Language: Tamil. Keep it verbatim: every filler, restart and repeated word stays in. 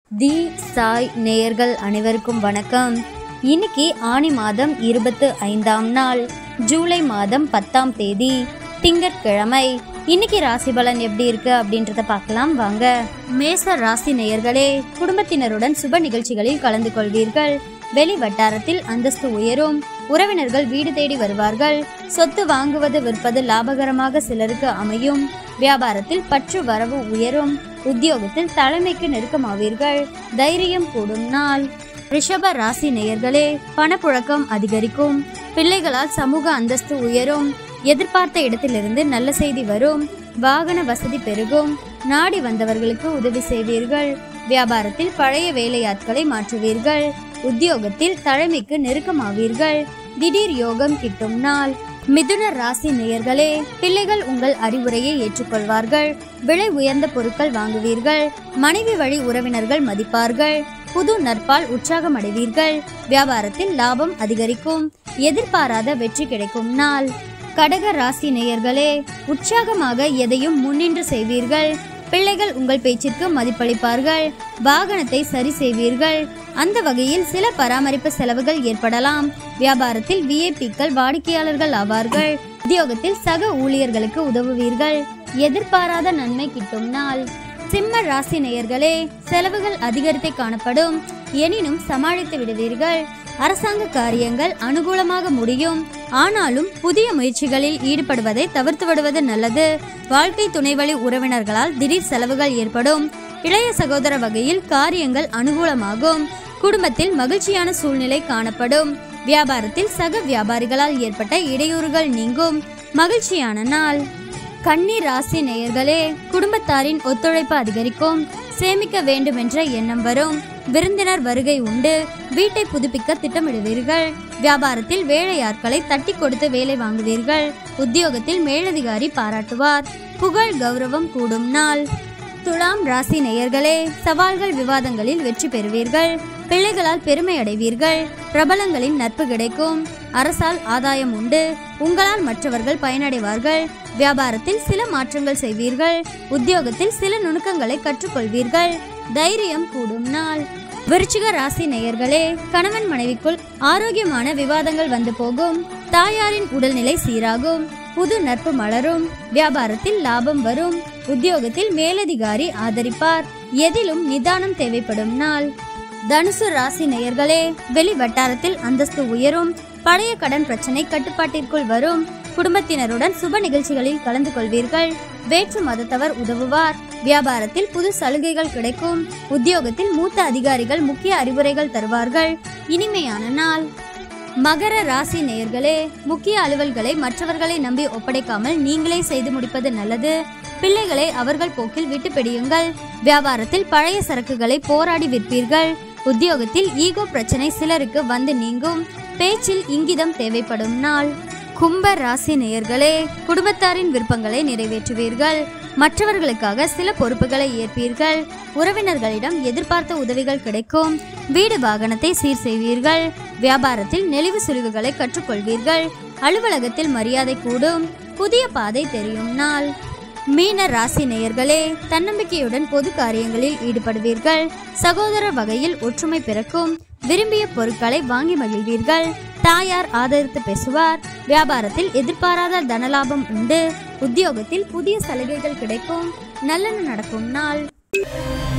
தி சாய் நேயர்கள் அனைவருக்கும் வணக்கம். இன்னைக்கு ஆனி மாதம் இருபத்து ஐந்தாம் நாள், ஜூலை மாதம் பத்தாம் தேதி, திங்கட்கிழமை. இன்னைக்கு ராசி பலன் எப்படி இருக்கு அப்படின்றத பார்க்கலாம் வாங்க. மேச ராசி நேயர்களே, குடும்பத்தினருடன் சுப நிகழ்ச்சிகளில் கலந்து கொள்வீர்கள். வெளி வட்டாரத்தில் அந்தஸ்து உயரும். உறவினர்கள் வீடு தேடி வருவார்கள். சொத்து வாங்குவது விற்பது லாபகரமாக சிலருக்கு அமையும். வியாபாரத்தில் பற்று வரவு உயரும். உத்தியோகத்தில் தலைமைக்கு நெருக்கமாவீர்கள். தைரியம் கூடும் நாள். ரிஷப ராசி நேயர்களே, பணப்புழக்கம் அதிகரிக்கும். பிள்ளைகளால் சமூக அந்தஸ்து உயரும். எதிர்பார்த்த இடத்திலிருந்து நல்ல செய்தி வரும். வாகன வசதி பெருகும். நாடி வந்தவர்களுக்கு உதவி செய்வீர்கள். வியாபாரத்தில் பழைய வேலையாட்களை மாற்றுவீர்கள். உத்தியோகத்தில் தலைமைக்கு நெருக்கமாவீர்கள். திடீர் யோகம் கிட்டும் நாள். மிதுன ராசி நேயர்களே, பிள்ளைகள் உங்கள் அறிவுரையை ஏற்றுக்கொள்வார்கள். விலை உயர்ந்த பொருட்கள் வாங்குவீர்கள். மனைவி வழி உறவினர்கள் மதிப்பார்கள். புது நட்பால் உற்சாகம் அடைவீர்கள். வியாபாரத்தில் லாபம் அதிகரிக்கும். எதிர்பாராத வெற்றி கிடைக்கும் நாள். கடக ராசி நேயர்களே, உற்சாகமாக எதையும் முன்னின்று செய்வீர்கள். பிள்ளைகள் உங்கள் பேச்சிற்கு மதிப்பளிப்பார்கள். வாகனத்தை சரி செய்வீர்கள். அந்த வகையில் சில பராமரிப்பு செலவுகள் ஏற்படலாம். வியாபாரத்தில் விஐபிக்கள் வாடிக்கையாளர்கள் ஆவார்கள். உத்தியோகத்தில் சக ஊழியர்களுக்கு உதவுவீர்கள். எதிர்பாராத நன்மை கிட்டும் நாள். சிம்ம ராசி நேயர்களே, செலவுகள் அதிகரித்து காணப்படும். எனினும் சமாளித்து விடுவீர்கள். அரசாங்க காரியங்கள் அனுகூலமாக முடியும். ஆனாலும் புதிய முயற்சிகளில் ஈடுபடுவதை தவிர்த்து விடுவது நல்லது. வாழ்க்கை துணைவழி உறவினர்களால் திடீர் செலவுகள் ஏற்படும். இளைய சகோதர வகையில் காரியங்கள் அனுகூலமாகும். குடும்பத்தில் மகிழ்ச்சியான சூழ்நிலை காணப்படும். வியாபாரத்தில் சக வியாபாரிகளால் ஏற்பட்ட இடையூறுகள் நீங்கும். மகிழ்ச்சியான நாள். கன்னி ராசி நேயர்களே, குடும்பத்தாரின் ஒத்துழைப்பு அதிகரிக்கும். சேமிக்க வேண்டும் என்ற எண்ணம் வரும். விருந்தினர் வருகை உண்டு. வீட்டை புதுப்பிக்க திட்டமிடுவீர்கள். வியாபாரத்தில் வேலையாட்களை தட்டி கொடுத்து வேலை வாங்குவீர்கள். உத்தியோகத்தில் மேலதிகாரி பாராட்டுவார். புகழ் கௌரவம் கூடும் நாள். துலாம் ராசி நேயர்களே, சவால்கள் விவாதங்களில் வெற்றி பெறுவீர்கள். பிள்ளைகளால் பெருமை அடைவீர்கள். பிரபலங்களின் நட்பு கிடைக்கும். அரசால் ஆதாயம் உண்டு. உங்களால் மற்றவர்கள் பயனடைவார்கள். வியாபாரத்தில் சில மாற்றங்கள் செய்வீர்கள். உத்தியோகத்தில் சில நுணுக்கங்களை கற்றுக்கொள்வீர்கள். தைரியம் கூடும் நாள். விருச்சிக ராசி நேயர்களே, கணவன் மனைவிக்குள் ஆரோக்கியமான விவாதங்கள் வந்து போகும். தாயாரின் உடல்நிலை சீராகும். புது நட்பு மலரும். வியாபாரத்தில் லாபம் வரும். உத்தியோகத்தில் மேலதிகாரி ஆதரிப்பார். எதிலும் நிதானம் தேவைப்படும் நாள். தனுசு ராசி நேயர்களே, வெளி வட்டாரத்தில் அந்தஸ்து உயரும். பழைய கடன் பிரச்சனை கட்டுப்பாட்டிற்குள் வரும். குடும்பத்தினருடன் சுப நிகழ்ச்சிகளில் கலந்து கொள்வீர்கள். வேற்று மதத்தவர் உதவுவார். வியாபாரத்தில் புது சலுகைகள் கிடைக்கும். உத்தியோகத்தில் மூத்த அதிகாரிகள் முக்கிய அறிவுரைகள் தருவார்கள். இனிமையான நாள். மகர ராசி நேயர்களே, முக்கிய அலுவல்களை மற்றவர்களை நம்பி ஒப்படைக்காமல் நீங்களே செய்து முடிப்பது நல்லது. பிள்ளைகளை அவர்கள் போக்கில் விட்டு பிடியுங்கள். வியாபாரத்தில் பழைய சரக்குகளை போராடி விற்பீர்கள். உத்தியோகத்தில் ஈகோ பிரச்சனை சிலருக்கு வந்து நீங்கும். பேச்சில் இங்கிதம் தேவைப்படும் நாள். கும்ப ராசி நேயர்களே, குடும்பத்தாரின் விருப்பங்களை நிறைவேற்றுவீர்கள். மற்றவர்களுக்காக சில பொறுப்புகளை ஏற்பீர்கள். உறவினர்களிடம் எதிர்பார்த்த உதவிகள் கிடைக்கும். வீடு வாகனத்தை சீர் செய்வீர்கள். வியாபாரத்தில் நெளிவு சுழிவுகளை கற்றுக்கொள்வீர்கள். அலுவலகத்தில் மரியாதை கூடும். புதிய பாதை தெரியும் நாள். மீன ராசி நேயர்களே, தன்னம்பிக்கையுடன் பொது காரியங்களில் ஈடுபடுவீர்கள். சகோதர வகையில் ஒற்றுமை பிறக்கும். விரும்பிய பொருட்களை வாங்கி மகிழ்வீர்கள். தாயார் ஆதரித்து பேசுவார். வியாபாரத்தில் எதிர்பாராத தனலாபம் உண்டு. உத்தியோகத்தில் புதிய சலுகைகள் கிடைக்கும். நல்லன நடக்கும் நாள்.